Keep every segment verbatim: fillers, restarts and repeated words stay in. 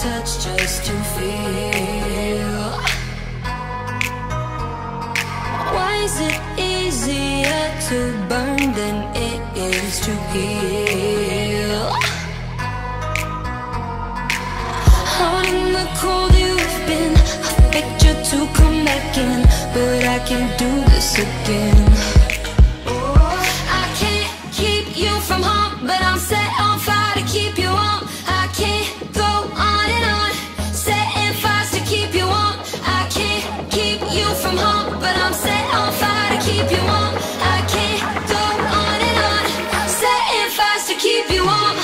touch just to feel. Why is it easier to burn than it is to heal? Out in the cold you've been, I begged you to come back in, but I can't do this again. I can't keep you from home, but I'm set on fire to keep you warm. I can't go on and on, setting fires to keep you warm. I can't keep you from home, but I'm set on fire to keep you warm. I can't go on and on, setting fires to keep you warm.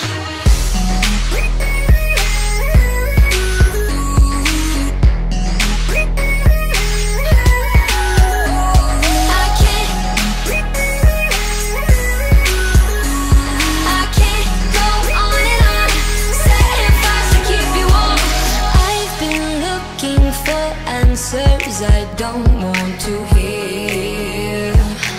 Answers I don't want to hear.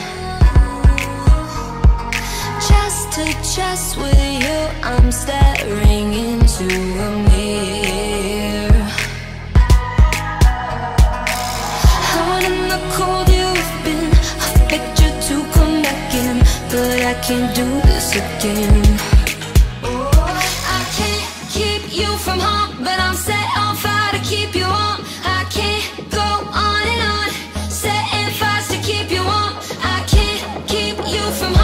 Chest to chest with you, I'm staring into a mirror. Out in the cold you've been, I begged you to come back in, but I can't do this again. I can't keep you from home, but I'm set on fire to keep you warm. I can't go on and on, setting fires to keep you warm. I can't keep you from home.